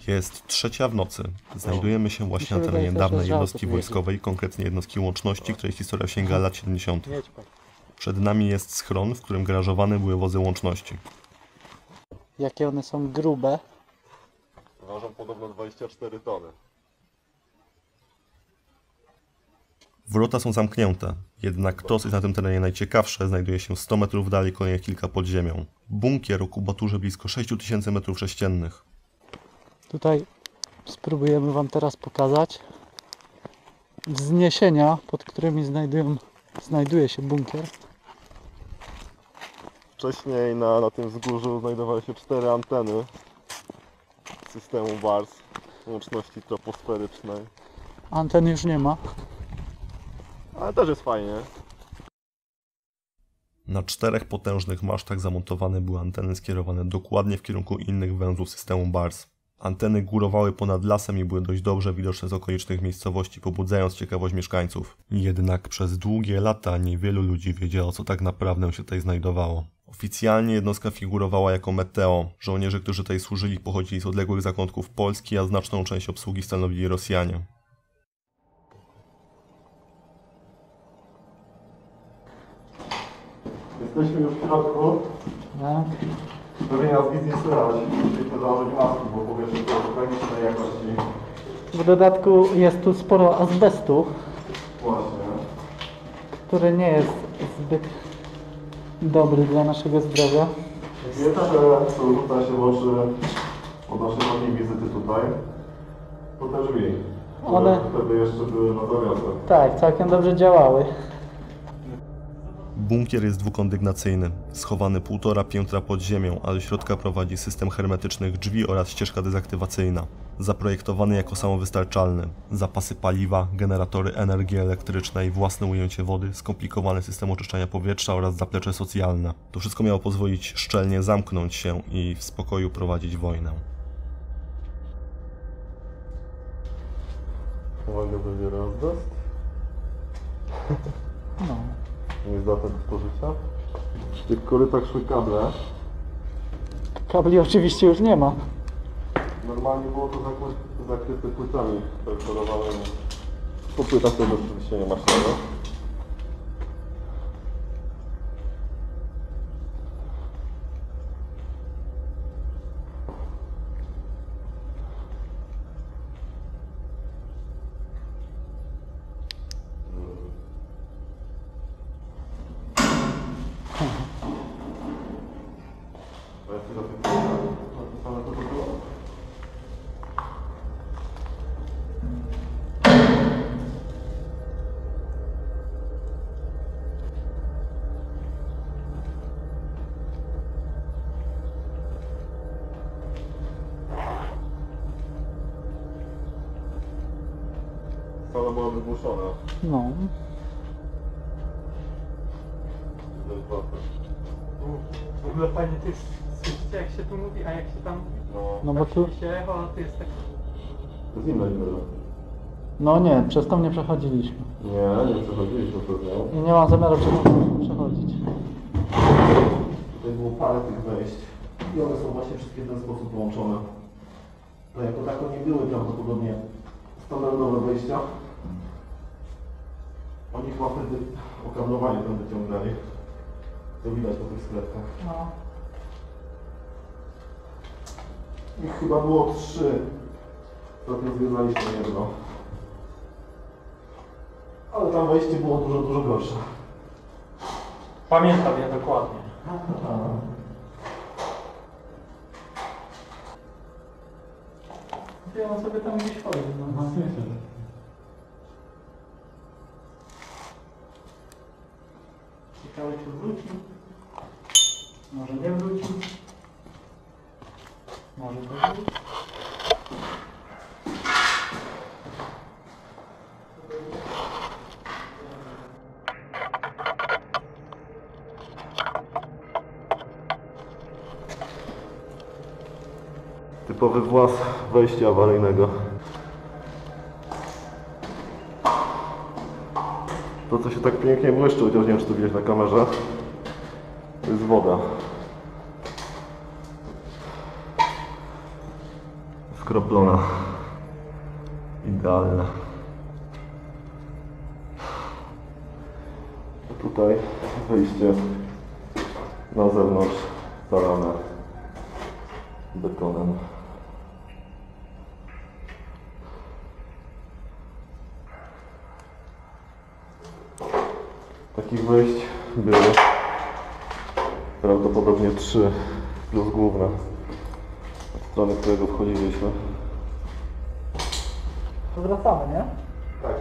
Jest 3:00 w nocy. Znajdujemy się właśnie na terenie dawnej jednostki wojskowej, konkretnie jednostki łączności, której historia sięga lat 70. Przed nami jest schron, w którym garażowane były wozy łączności. Jakie one są grube. Ważą podobno 24 tony. Wrota są zamknięte, jednak to, co jest na tym terenie najciekawsze, znajduje się 100 metrów dalej, kolejnych kilka pod ziemią. Bunkier o kubaturze blisko 6000 m3. Tutaj spróbujemy Wam teraz pokazać wzniesienia, pod którymi znajduje się bunkier. Wcześniej na tym wzgórzu znajdowały się 4 anteny systemu BARS, łączności troposferycznej. Anten już nie ma. Ale też jest fajnie. Na 4 potężnych masztach zamontowane były anteny skierowane dokładnie w kierunku innych węzłów systemu BARS. Anteny górowały ponad lasem i były dość dobrze widoczne z okolicznych miejscowości, pobudzając ciekawość mieszkańców. Jednak przez długie lata niewielu ludzi wiedziało, co tak naprawdę się tutaj znajdowało. Oficjalnie jednostka figurowała jako Meteo. Żołnierze, którzy tutaj służyli, pochodzili z odległych zakątków Polski, a znaczną część obsługi stanowili Rosjanie. Jesteśmy już w środku. Tak. Pewnie nas nic nie słychać. Musimy założyć maski, bo powietrze to jest tragicznej jakości. W dodatku jest tu sporo azbestu, Właśnie. który nie jest zbyt dobry dla naszego zdrowia. Pierwsze, co rzuca się w oczy od naszej ostatniej wizyty tutaj, to te drzwi, które One- wtedy jeszcze były na zawiasach. Tak, całkiem dobrze działały. Bunkier jest dwukondygnacyjny, schowany 1,5 piętra pod ziemią, a do środka prowadzi system hermetycznych drzwi oraz ścieżka dezaktywacyjna. Zaprojektowany jako samowystarczalny. Zapasy paliwa, generatory energii elektrycznej, własne ujęcie wody, skomplikowany system oczyszczania powietrza oraz zaplecze socjalne. To wszystko miało pozwolić szczelnie zamknąć się i w spokoju prowadzić wojnę. Uwaga, będzie rozdust. No. Niezdatne do spożycia. W tych korytach szły kable. Kabli oczywiście już nie ma. Normalnie było to zakryte płytami perforowałymi. Po płytach tego oczywiście nie ma śladu. A jak ty na tych płytach napisane, co to było? Sala była wygłuszona. No. W ogóle fajnie to jest, słyszycie jak się tu mówi, a jak się tam mówi? No bo tu... się echo, a to jest tak... To jest inna impreza. No nie, przez to nie przechodziliśmy. Nie przechodziliśmy przez nią. I nie mam zamiaru przez to przechodzić. Tutaj było parę tych wejść i one są właśnie wszystkie w ten sposób połączone. To jako tako nie były prawdopodobnie standardowe wejścia. Oni chyba wtedy okablowanie tam wyciągali. To widać po tych sklepkach. No. Ich chyba było 3. Ostatnio zwiedzaliśmy jedno. Ale tam wejście było dużo gorsze. Pamiętam je dokładnie. Ja on sobie tam gdzieś chodzi. No. Ciekawe czy wróci. Może nie wróci. Może to wróci. Typowy włas wejścia awaryjnego. To, co się tak pięknie błyszczy, chociaż nie wiem, czy to widać na kamerze, to jest woda. skroplona. Idealna. A tutaj wyjście na zewnątrz zalane betonem. Takich wejść było prawdopodobnie 3 plus główne, od strony którego wchodziliśmy. To wracamy, nie? Tak.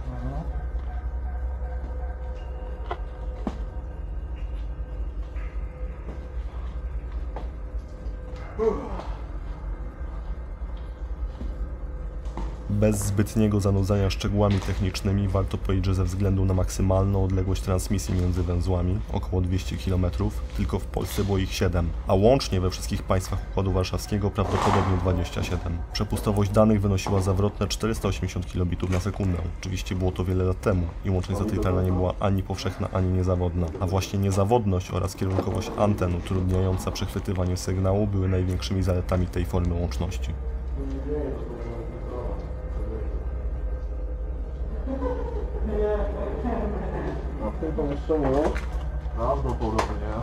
Bez zbytniego zanudzania szczegółami technicznymi warto powiedzieć, że ze względu na maksymalną odległość transmisji między węzłami, około 200 km, tylko w Polsce było ich 7, a łącznie we wszystkich państwach Układu Warszawskiego prawdopodobnie 27. Przepustowość danych wynosiła zawrotne 480 kbit na sekundę. Oczywiście było to wiele lat temu i łączność satelitarna nie była ani powszechna, ani niezawodna, a właśnie niezawodność oraz kierunkowość anten utrudniająca przechwytywanie sygnału były największymi zaletami tej formy łączności. W tym pomieszczeniu prawdopodobnie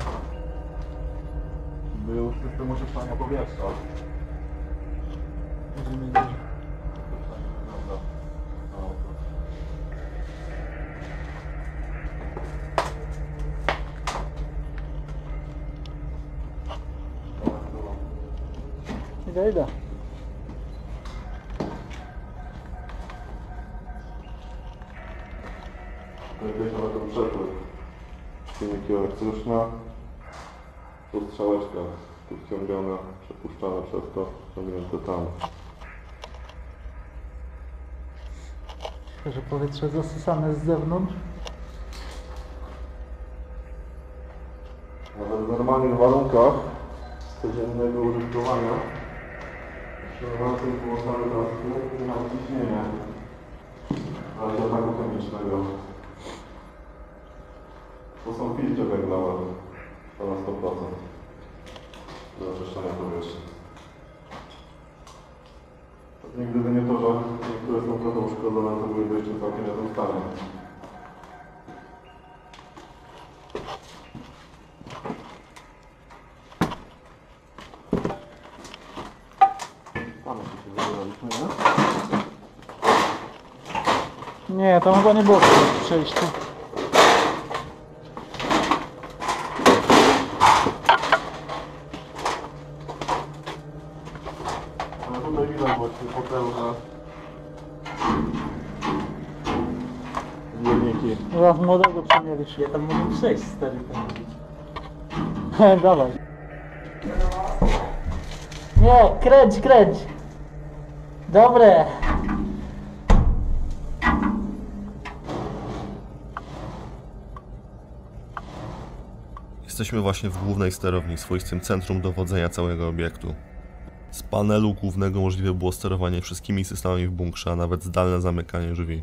był system oczyszczania powietrza. Idę. Wejdziemy na ten przepływ. Silniki elektryczne. Tu strzałeczka, tu wciągane, przepuszczane przez to, wciągnięte tam. Że powietrze zasysane z zewnątrz. Nawet w normalnych warunkach codziennego użytkowania przynajmniej było cały czas nadciśnienie w razie ataku chemicznego. To są filtry węglowe, to na 100% do oczyszczania powietrza. Pewnie gdyby nie to, że niektóre są trochę uszkodzone, to byłyby jeszcze w całkiem niezłym stanie. Tam się zabieraliśmy, nie? Nie, tam chyba nie było przejścia. Ale tutaj widać właśnie potężne zbiorniki. Raz młodego przemielisz. Ja tam mogę przejść, stary. Dawaj. Nie, kręć. Dobre. Jesteśmy właśnie w głównej sterowni, swoistym centrum dowodzenia całego obiektu. Z panelu głównego możliwe było sterowanie wszystkimi systemami w bunkrze, a nawet zdalne zamykanie drzwi.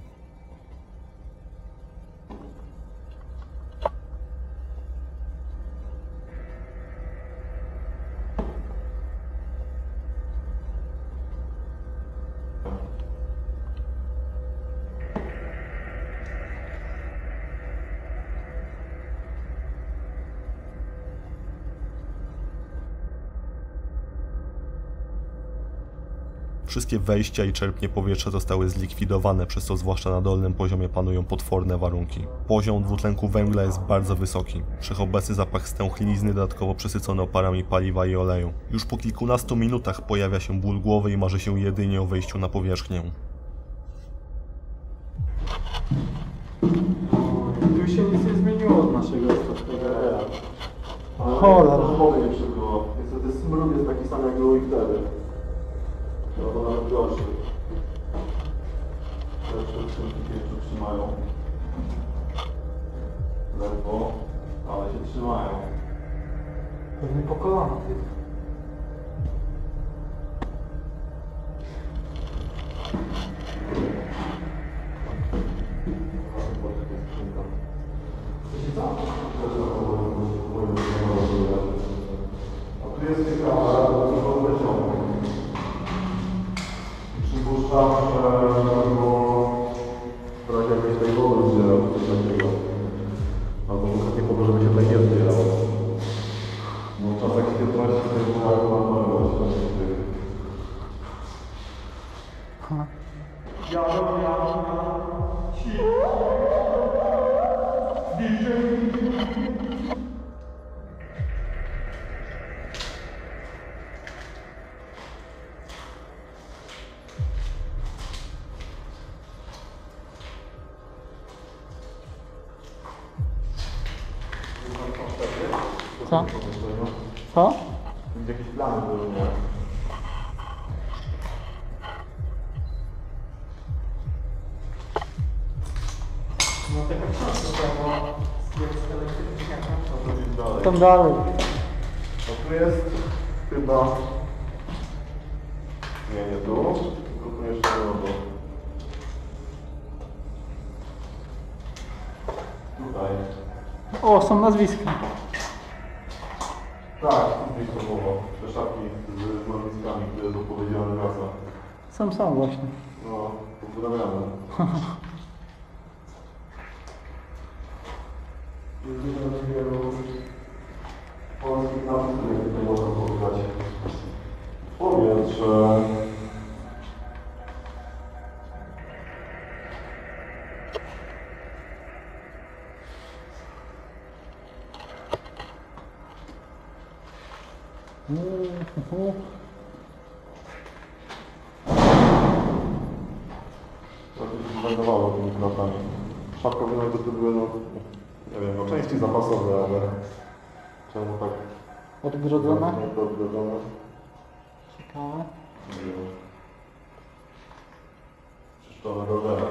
Wszystkie wejścia i czerpnie powietrza zostały zlikwidowane, przez co zwłaszcza na dolnym poziomie panują potworne warunki. Poziom dwutlenku węgla jest bardzo wysoki. Wszechobecny zapach stęchlizny dodatkowo przesycony oparami paliwa i oleju. Już po kilkunastu minutach pojawia się ból głowy i marzy się jedynie o wyjściu na powierzchnię. Tu się nic nie zmieniło od naszego ostatniego. Cholera. Wody nie przybyło. Niestety smród jest taki sam jak był i wtedy. No to nawet gorszy. Te skrzynki jeszcze trzymają. Ledwo, ale się trzymają. Pewnie po kolana. A tu jest ciekawe, że to wyciągnąć. Co? Co? Gdzie jakieś plany były, nie? No taka książka była z elektryczniaka. Co zrobić dalej? Tam dalej. No tu jest chyba... Nie tu, tylko tu jeszcze było. Tutaj. O, są nazwiska. Tak, tutaj to było. Te szafki z nazwiskami, które jest odpowiedzialne rasa. Są właśnie. No, pozdrawiamy. Jest dużo wielu polskich nazw, które tutaj można spotkać. Powiedz, że... To się znajdowało tymi kratami. Szafkowe to były, no, nie wiem, no części zapasowe, ale czemu tak Odgrodzone. odgrodzone? Ciekawe. Nie wiem. Czyszczone do zera.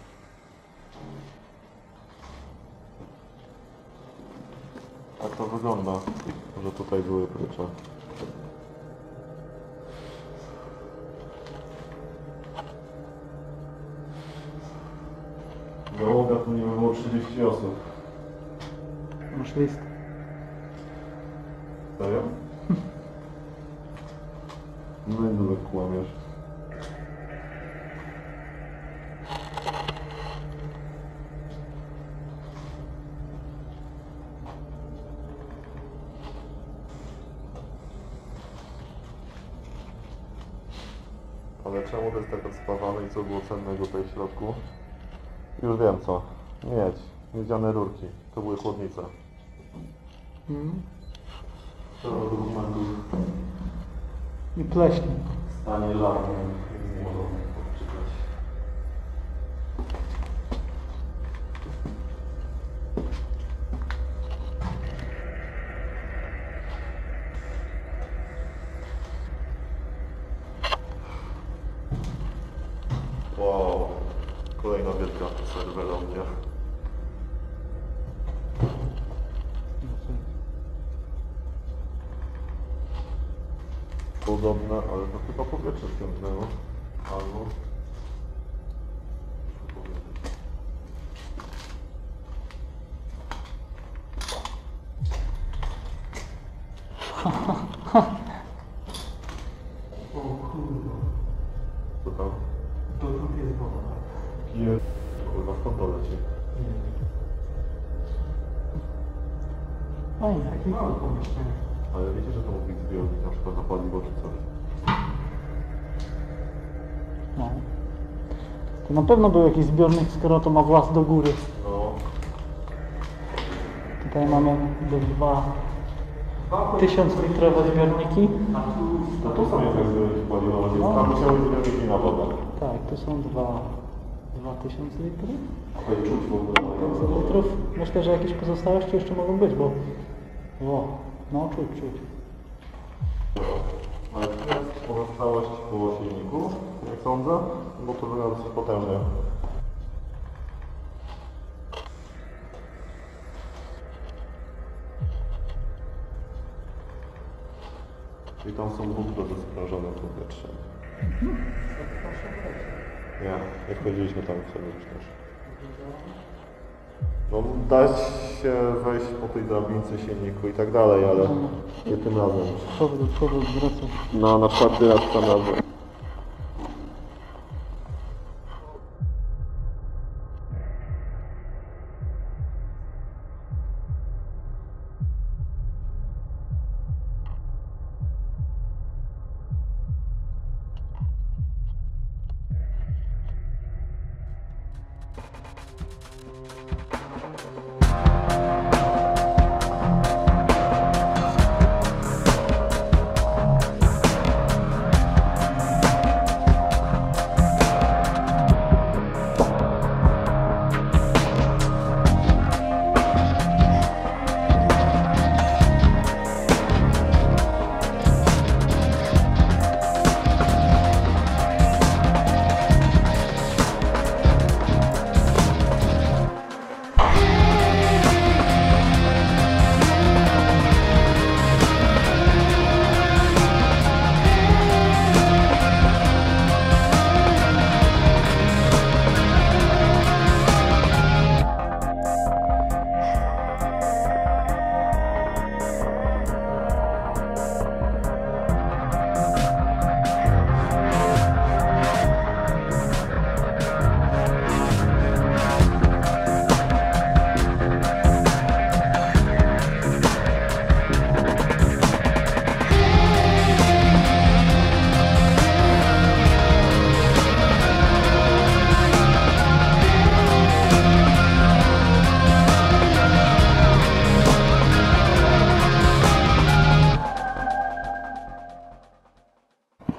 Tak to wygląda, że tutaj były prycze. Załoga tu nie było 30 osób. Masz list. Serio? No i dużo kłamiesz. Ale czemu to jest tak odspawane i co było cennego tutaj w środku? Już wiem co. Miedź. Miedziane rurki. To były chłodnice. To do dokumentów I pleśń. w stanie żadnym nie mogą odczytać. Wow, kolejna wielka serwerownia. Podobne, ale to chyba powietrze wciągnęło. Albo... O kurwa. Co tam? To tu jest woda. Jest. Kurwa, skąd to leci? Nie wiem. Fajnie. Takie małe pomieszczenie. Ale wiecie, że to mógł być zbiornik na przykład na paliwo czy coś? No. To na pewno był jakiś zbiornik, skoro to ma włas do góry. No. Tutaj mamy dwa 1000-litrowe zbiorniki. No to są jednak zbiorniki paliwa, więc No. tam musiały być zbiorniki na wodę. Tak, tu są 2000 litrów. To i czuć w ogóle. 500 litrów. Myślę, że jakieś pozostałości jeszcze mogą być, bo... O, no czuć. Ale to jest pozostałość po silniku, jak sądzę, bo to wygląda dosyć potężnie. I tam są butle ze sprężonym powietrzem. Nie, jak chodziliśmy tam sobie też. No da się wejść po tej drabince silniku i tak dalej, ale nie tym razem. Powrót, wracam. No, na 4 raz tam razem.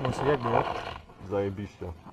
Może jak było? Zajebiście.